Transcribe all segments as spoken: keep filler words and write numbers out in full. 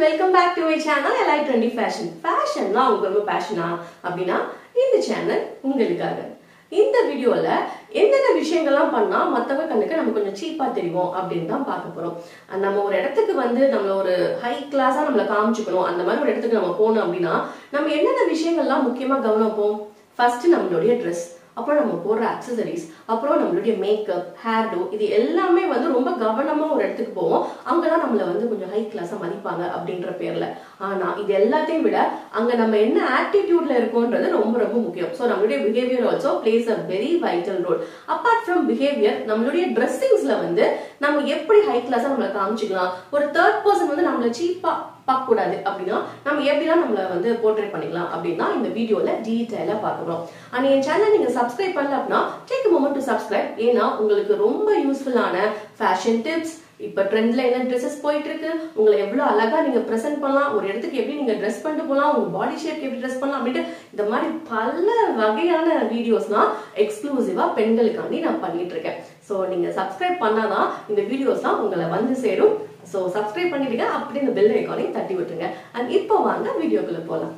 welcome back to my channel. I like trendy fashion. Fashion na ungalku passion ah appadina indha channel ungalukkaga. இந்த வீடியோல என்னென்ன விஷயங்கள்லாம் பண்ணா மத்தவங்க கண்ணுக்கு நம்ம கொஞ்சம் சீப்பா தெரியும் அப்படின்னு தான் பார்க்க போறோம். நம்ம ஒரு இடத்துக்கு வந்து நம்ம ஒரு ஹை கிளாஸா நம்மள காமிச்சுக்கணும் அந்த மாதிரி ஒரு இடத்துக்கு நம்ம போறோம் அப்படினா நம்ம என்னென்ன விஷயங்கள்லாம் முக்கியமா கவனிப்போம்? ஃபர்ஸ்ட் நம்மளுடைய Dress, அப்புறம் நம்ம போடுற accessories, அப்புறம் நம்மளுடைய மேக்கப், ஹேர் டோ, இது எல்லாமே வந்து ரொம்ப கவனமா ஒரு இடத்துக்கு போவோம். அங்கதான் நம்மள வந்து கொஞ்சம் ஹை கிளாஸா மதிப்பாங்க அப்படின்ற பேர்ல. ஆனா இது எல்லாத்தையும் விட அங்க நம்ம என்ன ஆட்டிடியூட்ல இருக்கோம்ன்றது ரொம்ப ரொம்ப முக்கியம். சோ நம்மளுடைய behavior also plays a very vital role. Apart from behavior, நம்மளுடைய dressingsல வந்து நம்ம எப்படி ஹை கிளாஸா நம்மள காமிச்சுக்கலாம், ஒரு தேர்ட் பர்சன் வந்து நம்மள சீப்பா பார்க்க கூடாது அப்படினா நம்ம எப்படிலாம் நம்மள வந்து போர்ட்ரேட் பண்ணிக்கலாம் அப்படினா இந்த வீடியோல டீடைலா பார்க்கறோம். and என் சேனலை நீங்க சப்ஸ்கிரைப் பண்ணல அப்படினா take a moment to subscribe. ஏனா உங்களுக்கு ரொம்ப யூஸ்ஃபுல்லான ஃபேஷன் டிப்ஸ், இப்ப ட்ரெண்ட்ல என்ன Dresses போயிட்டு இருக்கு, உங்களை எவ்வளவு அழகா நீங்க பிரசன்ட் பண்ணலாம், ஒரு இடத்துக்கு எப்படி நீங்க Dress பண்ணிட்டு போலாம், உங்க பாடி ஷேப்க்கு எப்படி Dress பண்ணலாம் அப்படிட்டு இந்த மாதிரி பல வகையான வீடியோஸ்லாம் எக்ஸ்க்ளூசிவா பெண்களுக்காண்டி நான் பண்ணிட்டு இருக்கேன். சோ நீங்க சப்ஸ்கிரைப் பண்ணாதான் இந்த வீடியோஸ்லாம் உங்களை வந்து சேரும். சோ சப்ஸ்கிரைப் பண்ணிடுங்க, அப்படியே இந்த பெல் ஐகானை தட்டி விட்டுருங்க. and இப்போ வாங்க வீடியோக்குள்ள போலாம்.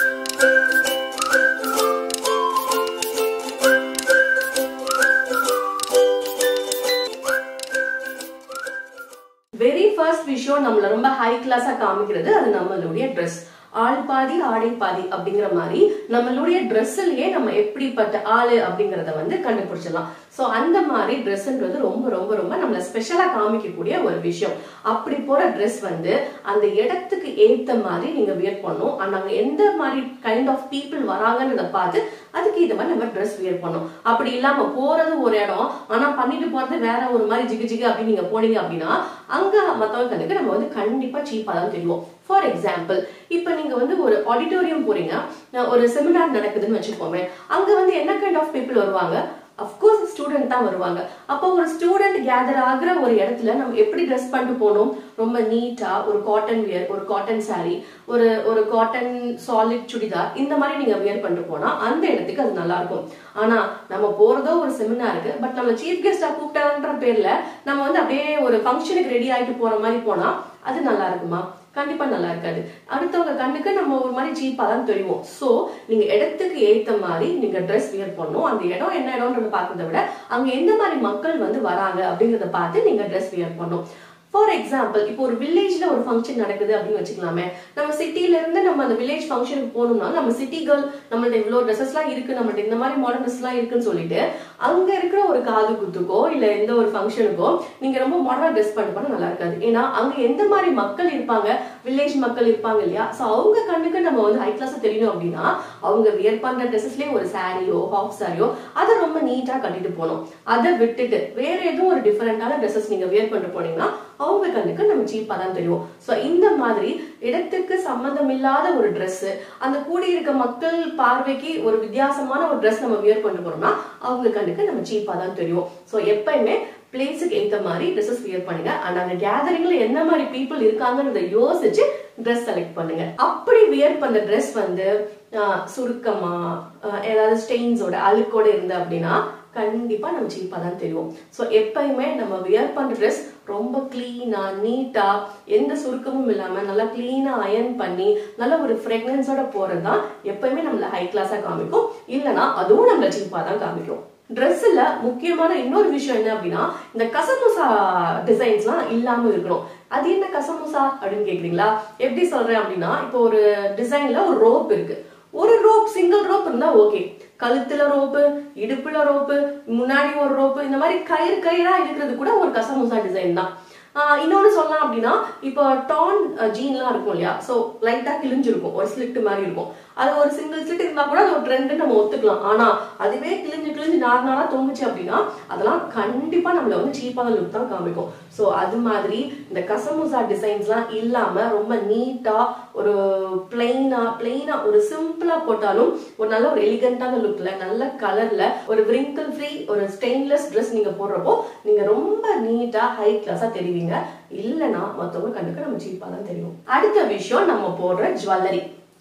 வெரி ஃபர்ஸ்ட் விஷயம் நம்மள ரொம்ப ஹை கிளாஸா காமிக்கிறது அது நம்மளுடைய Dress. ஆள் பாதி ஆடை பாதி அப்படிங்கிற மாதிரி நம்மளுடைய Dressலயே நம்ம எப்படிப்பட்ட ஆளு அப்படிங்கறத வந்து கண்டுபிடிச்சிடலாம். சோ அந்த மாதிரி Dressன்றது ரொம்ப ரொம்ப ரொம்ப நம்மள ஸ்பெஷலா காமிக்கக்கூடிய ஒரு விஷயம். அப்படி போற Dress வந்து அந்த இடத்துக்கு ஏத்த மாதிரி நீங்க வியர் பண்ணணும். அங்க எந்த மாதிரி கைண்ட் ஆஃப் பீப்புள் வராங்கன்றத பார்த்து அதுக்கு இந்த மாதிரி நம்ம Dress வியர் பண்ணணும். அப்படி இல்லாம போறது ஒரு இடம் ஆனா பண்ணிட்டு போறது வேற ஒரு மாதிரி ஜிகு ஜிகு அப்படி நீங்க போனீங்க அப்படின்னா அங்க மத்தவங்க கண்ணுக்கு நம்ம வந்து கண்டிப்பா சீப்பா தான் தெரியும். ஃபார் எக்ஸாம்பிள், இப்ப நீங்க வந்து ஒரு ஆடிட்டோரியம் போறீங்க, ஒரு செமினார் நடக்குதுன்னு வச்சுக்கோமே, அங்க வந்து என்ன கைண்ட் ஆஃப் பீப்புள் வருவாங்க? அஃப்கோர்ஸ் ஸ்டூடெண்ட் தான் வருவாங்க. அப்போ ஒரு ஸ்டூடெண்ட் கேதர் ஆகுற ஒரு இடத்துல நம்ம எப்படி ட்ரெஸ் பண்ணிட்டு போகணும்? ரொம்ப நீட்டா ஒரு காட்டன் வியர், ஒரு காட்டன் சாரி, ஒரு ஒரு காட்டன் சாலிட் சுடிதார், இந்த மாதிரி நீங்க வியர் பண்ணிட்டு போனா அந்த இடத்துக்கு அது நல்லா இருக்கும். ஆனா நம்ம போறதோ ஒரு செமினாருக்கு, பட் நம்ம சீஃப் கெஸ்டா கூப்பிட்டான்ற பேர்ல நம்ம வந்து அப்படியே ஒரு ஃபங்க்ஷனுக்கு ரெடி ஆயிட்டு போற மாதிரி போனா அது நல்லா இருக்குமா? கண்டிப்பா நல்லா இருக்காது. அடுத்தவங்க கண்ணுக்கு நம்ம ஒரு மாதிரி சீப்பா தான் தெரியும். சோ நீங்க இடத்துக்கு ஏத்த மாதிரி நீங்க Dress வியர் பண்ணணும். அந்த இடம் என்ன இடம்ன்றத பாக்கிறத விட அங்க எந்த மாதிரி மக்கள் வந்து வராங்க அப்படிங்கறத பார்த்து நீங்க Dress வியர் பண்ணணும். ஃபார் எக்ஸாம்பிள், இப்போ ஒரு வில்லேஜ்ல ஒரு ஃபங்க்ஷன் நடக்குது அப்படின்னு வச்சுக்கலாமே, நம்ம சிட்டில இருந்து நம்ம அந்த வில்லேஜ் ஃபங்க்ஷனுக்கு போகணும்னா நம்ம சிட்டி கேர்ள், நம்மள்ட்ட இவ்வளவு ட்ரெஸ்ஸஸ் எல்லாம் இருக்கு, நம்மள்ட்ட இந்த மாதிரி மாடர்ன் ட்ரெஸ் எல்லாம் இருக்குன்னு சொல்லிட்டு அங்க இருக்கிற ஒரு காது குத்துக்கோ இல்ல எந்த ஒரு ஃபங்க்ஷனுக்கோ நீங்க ரொம்ப மாடர்னா ட்ரெஸ் பண்ண பண்ண நல்லா இருக்காது. ஏன்னா அங்க எந்த மாதிரி மக்கள் இருப்பாங்க, வில்லேஜ் மக்கள் இருப்பாங்க இல்லையா? சோ அவங்க கண்ணுக்கு நம்ம வந்து ஹை கிளாஸா தெரியணும் அப்படின்னா அவங்க வியர் பண்ற ட்ரெஸ்ஸஸ்லயே ஒரு சாரியோ ஹாஃப் சாரியோ அதை ரொம்ப நீட்டா கட்டிட்டு போகணும். அதை விட்டுட்டு வேற எதுவும் ஒரு டிஃபரெண்டான ட்ரெஸ்ஸஸ் நீங்க வியர் பண்ணிட்டு போனீங்கன்னா அவங்க கண்ணுக்கு நம்ம சீப்பா தான் தெரியும். சோ இந்த மாதிரி இடத்துக்கு சம்பந்தம் இல்லாத ஒரு Dress, அந்த கூடி இருக்க மக்கள் பார்வைக்கு ஒரு வித்தியாசமான ஒரு Dress நம்ம வியர் பண்ணிட்டு போறோம்னா அவங்க கண்ணுக்கு நம்ம சீப்பா தான் தெரியும். சோ எப்பயுமே பிளேஸுக்கு ஏத்த மாதிரி Dresses வியர் பண்ணுங்க. அண்ட் அந்த கேதரிங்ல என்ன மாதிரி பீப்புள் இருக்காங்கன்றத யோசிச்சு Dress செலக்ட் பண்ணுங்க. அப்படி வியர் பண்ண Dress வந்து சுருக்கமா ஏதாவது ஸ்டெயின்ஸோட அழுக்கோட இருந்து அப்படின்னா கண்டிப்பா நம்ம சீப்பா தான் தெரியும். சோ எப்பயுமே நம்ம வியர் பண்ற Dress ரொம்ப கிளீனா நீட்டா எந்த சுருக்கமும் இல்லாம நல்லா கிளீனா அயர்ன் பண்ணி நல்ல ஒரு ஃப்ரெக்ரன்ஸோட போறதுதான் எப்பயுமே நம்மள ஹை கிளாஸா காமிக்கும். இல்லனா அதுவும் நம்மள சீப்பா தான் காமிக்கும். Dressல முக்கியமான இன்னொரு விஷயம் என்ன அப்படின்னா இந்த கசமுசா டிசைன்ஸ்லாம் இல்லாம இருக்கணும். அது என்ன கசமுசா அப்படின்னு கேக்குறீங்களா? எப்படி சொல்றேன் அப்படின்னா, இப்போ ஒரு டிசைன்ல ஒரு ரோப் இருக்கு, ஒரு ரோப் சிங்கிள் ரோப் இருந்தா ஓகே, கழுத்துல ரோப்பு, இடுப்புல ரோப்பு, முன்னாடி ஒரு ரோப்பு, இந்த மாதிரி கயிறு கயிறா இருக்கிறது கூட ஒரு கசமுசா டிசைன் தான். இன்னொன்னு சொல்லலாம் அப்படின்னா, இப்போ டான் ஜீன்லாம் இருக்கும் இல்லையா? சோ லைட்டா கிழிஞ்சிருக்கும், ஒரு ஸ்லிட் மாதிரி இருக்கும். அது ஒரு சிங்கிள் ஸ்லிட் இருந்தா கூட அது ஒரு ட்ரெண்ட் நம்ம ஒத்துக்கலாம். ஆனா அதுவே கிழிஞ்சு கிழிஞ்சு நார் நாரா தொங்குச்சு அப்படின்னா அதெல்லாம் கண்டிப்பா நம்மள வந்து சீப்பான லுக் தான் காமிக்கும். சோ அது மாதிரி இந்த கசமுசா டிசைன்ஸ் எல்லாம் இல்லாம ரொம்ப நீட்டா ஒரு பிளைனா பிளைனா ஒரு சிம்பிளா போட்டாலும் ஒரு நல்ல ஒரு எலிகண்டான லுக்ல நல்ல கலர்ல ஒரு wrinkle ஃப்ரீ ஒரு ஸ்டெயின்லெஸ் Dress நீங்க போடுறப்போ நீங்க ரொம்ப நீட்டா ஹை கிளாஸா தெரிவீங்க. இல்லனா மத்தவங்க கண்ணுக்கு நம்ம சீப்பா தான் தெரியும். அடுத்த விஷயம் நம்ம போடுற ஜுவல்லரி.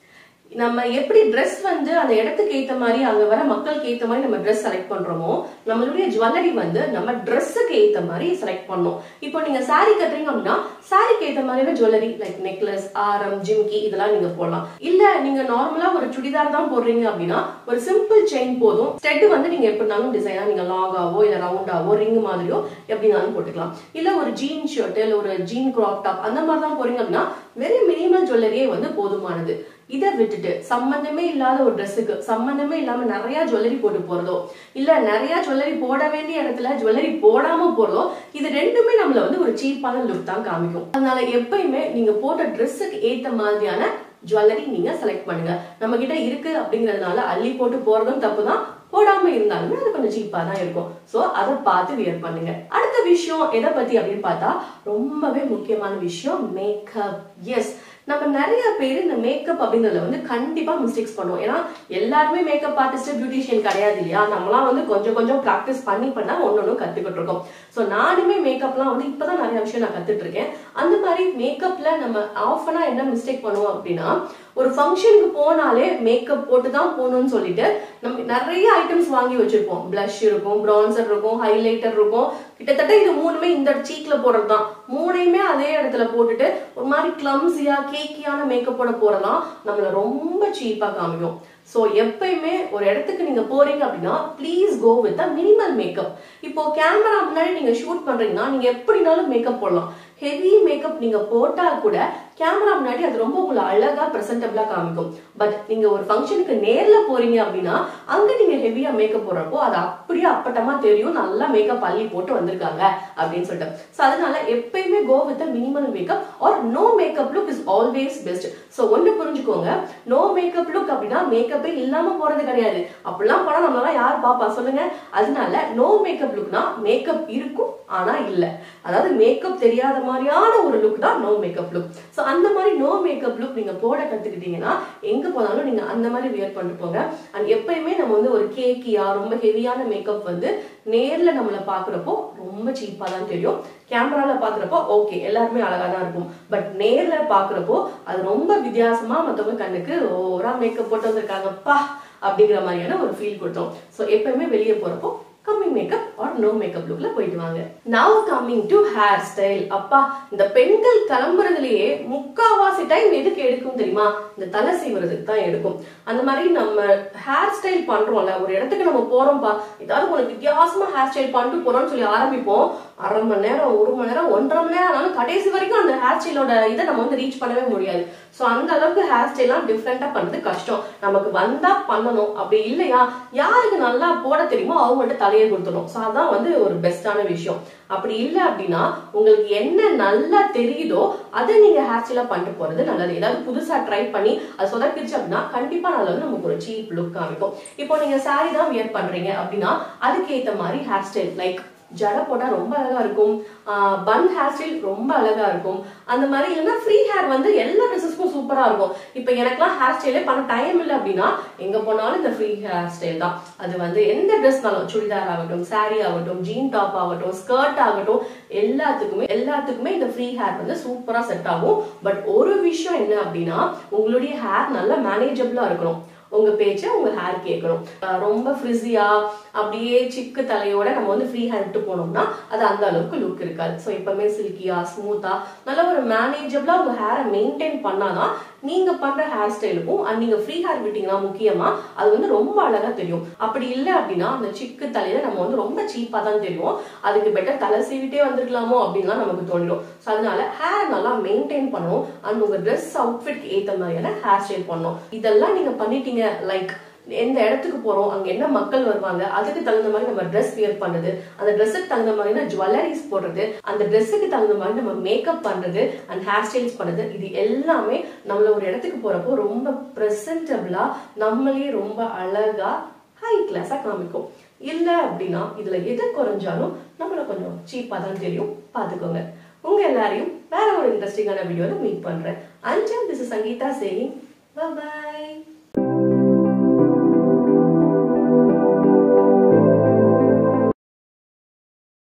நம்ம எப்படி ட்ரெஸ் வந்து அந்த இடத்துக்கு ஏத்த மாதிரி அங்க வர மக்களுக்கு ஏத்த மாதிரி நம்ம ட்ரெஸ் செலக்ட் பண்றோமோ நம்மளுடைய ஜுவல்லரி வந்து நம்ம ட்ரெஸ்ஸுக்கு ஏத்த மாதிரி செலக்ட் பண்ணணும். இப்போ நீங்க சாரி கட்டுறீங்க அப்படின்னா சாரிக்கு ஏத்த மாதிரியான ஜுவல்லரி லைக் நெக்லஸ், ஆரம், ஜிம்கி இதெல்லாம் நீங்க போடலாம். இல்ல நீங்க நார்மலா ஒரு சுடிதார் தான் போடுறீங்க அப்படின்னா ஒரு சிம்பிள் செயின் போதும். ஸ்டெட் வந்து நீங்க எப்படினாலும் டிசைனா நீங்க லாங்காவோ இல்ல ரவுண்டாவோ ரிங் மாதிரியோ எப்படினாலும் போட்டுக்கலாம். இல்ல ஒரு ஜீன் ஷர்ட் இல்ல ஒரு ஜீன் கிராப் டாப் அந்த மாதிரி தான் போறீங்க அப்படின்னா வெரி மினிமல் ஜுவல்லரியே வந்து போதுமானது. இதை விட்டுட்டு சம்பந்தமே இல்லாத ஒரு ட்ரெஸ்ஸுக்கு சம்பந்தமே இல்லாம நிறைய ஜுவல்லரி போட்டு போறதோ இல்ல நிறைய ஜுவல்லரி போட வேண்டிய இடத்துல ஜுவல்லரி போடாம போறதோ இது ரெண்டுமே நம்மள வந்து ஒரு சீப்பான லுக் தான் காமிக்கும். அதனால எப்பயுமே நீங்க போட்ட ட்ரெஸ்ஸுக்கு ஏத்த மாதிரியான ஜுவல்லரி நீங்க செலக்ட் பண்ணுங்க. நம்ம கிட்ட இருக்கு அப்படிங்கறதுனால அள்ளி போட்டு போறதும் தப்புதான், போடாம இருந்தாலுமே அது கொஞ்சம் சீப்பா தான் இருக்கும். சோ அதை பார்த்து வியர் பண்ணுங்க. அடுத்த விஷயம் எதை பத்தி அப்படின்னு பார்த்தா ரொம்பவே முக்கியமான விஷயம் மேக்கப். எஸ், நம்ம நிறைய பேர் இந்த மேக்கப் அப்படிங்கறதுல வந்து கண்டிப்பா மிஸ்டேக்ஸ் பண்ணுவோம். ஏன்னா எல்லாருமே மேக்கப் ஆர்டிஸ்ட் பியூட்டிஷியன் கிடையாது இல்லையா. நம்மளாம் வந்து கொஞ்சம் கொஞ்சம் பிராக்டிஸ் பண்ணி பண்ணா ஒன்னொன்னு கத்துக்கிட்டு இருக்கோம். சோ நானுமே மேக்கப்லாம் வந்து இப்பதான் நிறைய விஷயம் நான் கத்துட்டு இருக்கேன். அந்த மாதிரி மேக்கப்ல நம்ம ஆஃபனா என்ன மிஸ்டேக் பண்ணுவோம் அப்படின்னா ஒரு ஃபங்க்ஷனுக்கு போனாலே மேக்கப் போட்டு தான் போகணும்னு சொல்லிட்டு நம்ம நிறைய ஐட்டம்ஸ் வாங்கி வச்சிருப்போம். பிளஷ் இருக்கும், பிரான்சர் இருக்கும், ஹைலைட்டர் இருக்கும். கிட்டத்தட்ட இது மூணுமே இந்த சீக்ல போடுறதுதான். மூணையுமே அதே இடத்துல போட்டுட்டு ஒரு மாதிரி கிளம்ஸியா கேக்கியான மேக்கப்போட போறலாம் நம்மள ரொம்ப சீப்பா காமிக்கும். சோ எப்பயுமே ஒரு இடத்துக்கு நீங்க போறீங்க அப்படின்னா please go with a minimal makeup. இப்போ கேமரா முன்னாடி நீங்க ஷூட் பண்றீங்கன்னா நீங்க எப்படினாலும் மேக்கப் போடலாம். ஹெவி மேக்கப் நீங்க போட்டா கூட கேமரா முன்னாடி அது ரொம்ப உங்களை அழகா பிரசன்டபிளா காமிக்கும். பட் நீங்க ஒரு ஃபங்க்ஷனுக்கு நேர்ல போறீங்க அப்படின்னா அங்க நீங்க ஹெவியா மேக்கப் போடுறப்போ அது அப்படியே அப்பட்டமா தெரியும், நல்லா மேக்கப் அள்ளி போட்டு வந்திருக்காங்க அப்படின்னு சொல்லிட்டு. சோ அதனால எப்பயுமே go with a minimal makeup or no makeup look is always best. So ஒண்ணு புரிஞ்சுக்கோங்க, நோ மேக்கப் லுக் அப்படின்னா மேக்கப்பே இல்லாம போறது கிடையாது. அப்படிலாம் போனா நம்மளால யார் பாப்பா சொல்லுங்க. அதனால நோ மேக்கப் லுக்னா மேக்கப் இருக்கும் ஆனா இல்ல, அதாவது மேக்கப் தெரியாத மாதிரியான ஒரு லுக் தான் நோ மேக்கப் லுக். சோ அந்த மாதிரி நோ மேக்கப் லுக் நீங்க போட கத்துக்கிட்டீங்கன்னா எங்க போனாலும் நீங்க அந்த மாதிரி வியர் பண்ணிட்டு போங்க. அண்ட் எப்பயுமே நம்ம வந்து ஒரு கேக்கியா ரொம்ப ஹெவியான மேக்கப் வந்து நேர்ல நம்மள பாக்குறப்போ ரொம்ப சீப்பா தான் தெரியும். கேமரால பாக்குறப்போ ஓகே எல்லாருமே அழகா தான் இருக்கும். பட் நேர்ல பாக்குறப்போ அது ரொம்ப வித்தியாசமா மத்தவங்க கண்ணுக்கு ஓவரா மேக்கப் போட்டு வந்திருக்காங்கப்பா அப்படிங்கிற மாதிரியான ஒரு ஃபீல் கொடுத்தோம். சோ எப்பயுமே வெளியே போறப்போ கம்மி மேக்கப் ஆர் நோ மேக்கப் லுக்ல போயிட்டு வாங்க. நவ கம்மிங் டு ஹேர் ஸ்டைல். அப்பா, இந்த பெண்கள் கிளம்புறதுலயே முக்காவாசி டைம் எதுக்கு எடுக்கும் தெரியுமா? இந்த தலை சீவுறதுக்கு தான் எடுக்கும். அந்த மாதிரி நம்ம ஹேர் ஸ்டைல் பண்றோம்ல, ஒரு இடத்துக்கு நம்ம போறோம்ப்பா, ஏதாவது ஒரு வித்தியாசமா ஹேர் ஸ்டைல் பண்ணிட்டு போறோம்னு சொல்லி ஆரம்பிப்போம். அரை மணி நேரம், ஒரு மணி நேரம், ஒன்றரை மணி நேரம் ஆனாலும் கடைசி வரைக்கும் அந்த ஹேர் ஸ்டைலோட இதை நம்ம வந்து ரீச் பண்ணவே முடியாது. சோ அந்த அளவுக்கு ஹேர் ஸ்டைல்லாம் டிஃப்ரெண்டா பண்றது கஷ்டம். நமக்கு வந்தா பண்ணணும், அப்படி இல்லையா யாருக்கு நல்லா போட தெரியுமோ அவங்கள்ட்ட தலையை கொடுத்துடும். சோ அதான் வந்து ஒரு பெஸ்டான விஷயம். அப்படி இல்லை அப்படின்னா உங்களுக்கு என்ன நல்லா தெரியுதோ அதை நீங்க ஹேர் ஸ்டைலா பண்ணிட்டு போறது நல்லது. ஏதாவது புதுசா ட்ரை பண்ணி அது சொதப்பிடுச்சு அப்படின்னா கண்டிப்பா நல்லது, நமக்கு ஒரு சீப் லுக் காமிக்கும். இப்போ நீங்க சாரி தான் வியர் பண்றீங்க அப்படின்னா அதுக்கு ஏத்த மாதிரி ஹேர் ஸ்டைல் லைக் ஜடை போட்டா ரொம்ப அழகா இருக்கும், பன் ஹேர் ஸ்டைல் ரொம்ப அழகா இருக்கும். அந்த மாதிரி இல்லைன்னா ஃப்ரீ ஹேர் வந்து எல்லா ட்ரெஸ்ஸஸ்க்கும் சூப்பரா இருக்கும். இப்ப எனக்குலாம் ஹேர் ஸ்டைலே பண்ண டைம் இல்லை அப்படின்னா எங்க போனாலும் இந்த ஃப்ரீ ஹேர் ஸ்டைல் தான். அது வந்து எந்த ட்ரெஸ்னாலும், சுடிதார் ஆகட்டும், சாரி ஆகட்டும், ஜீன் டாப் ஆகட்டும், ஸ்கர்ட் ஆகட்டும், எல்லாத்துக்குமே எல்லாத்துக்குமே இந்த ஃப்ரீ ஹேர் வந்து சூப்பரா செட் ஆகும். பட் ஒரு விஷயம் என்ன அப்படின்னா உங்களுடைய ஹேர் நல்லா மேனேஜபிளா இருக்கணும். உங்க பேச்ச உங்க ஹேர் கேட்கணும். ரொம்ப ஃப்ரிஸியா அப்படியே சிக்கு தலையோட நம்ம வந்து ஃப்ரீ ஹேர் விட்டு போனோம்னா அது அந்த அளவுக்கு லுக் இருக்காது. ஸோ எப்பவுமே சில்கியா ஸ்மூத்தா நல்ல ஒரு மேனேஜபிளா உங்க ஹேரை மெயின்டைன் பண்ணாதான் நீங்க பண்ற ஹேர் ஸ்டைலுக்கும் அண்ட் நீங்க ஃப்ரீ ஹேர் விட்டீங்கன்னா முக்கியமா அது வந்து ரொம்ப அழகா தெரியும். அப்படி இல்லை அப்படின்னா அந்த சிக்கு தலையில நம்ம வந்து ரொம்ப சீப்பா தான் தெரியும். அதுக்கு பெட்டர் தலை சீவிட்டே வந்திருக்கலாமோ அப்படின்லாம் நமக்கு தோணிடும். ஸோ அதனால ஹேர் நல்லா மெயின்டைன் பண்ணணும் அண்ட் உங்க ட்ரெஸ் அவுட்ஃபிட் ஏத்த மாதிரியான ஹேர் ஸ்டைல் பண்ணணும். இதெல்லாம் நீங்க பண்ணிட்டீங்க லைக் எந்த இடத்துக்கு போறோம், அங்க என்ன மக்கள் வருவாங்க, அதுக்கு தகுந்த மாதிரி நம்ம ட்ரெஸ் வியர் பண்றது, அந்த ட்ரெஸ்ஸுக்கு தகுந்த மாதிரி ஜுவல்லரிஸ் போடுறது, அந்த ட்ரெஸ்ஸுக்கு தகுந்த மாதிரி நம்ம மேக்கப் பண்றது அண்ட் ஹேர் ஸ்டைல்ஸ் பண்றது, இது எல்லாமே நம்மள ஒரு இடத்துக்கு போறப்போ ரொம்ப பிரசன்டபிளா நம்மளே ரொம்ப அழகா ஹை கிளாஸா காமிக்கும். இல்ல அப்படின்னா இதுல எது குறைஞ்சாலும் நம்மள கொஞ்சம் சீப்பா தான் தெரியும். பாத்துக்கோங்க. உங்க எல்லாரையும் வேற ஒரு இன்ட்ரெஸ்டிங்கான வீடியோல மீட் பண்றேன். Until this is Sangeeta saying bye bye.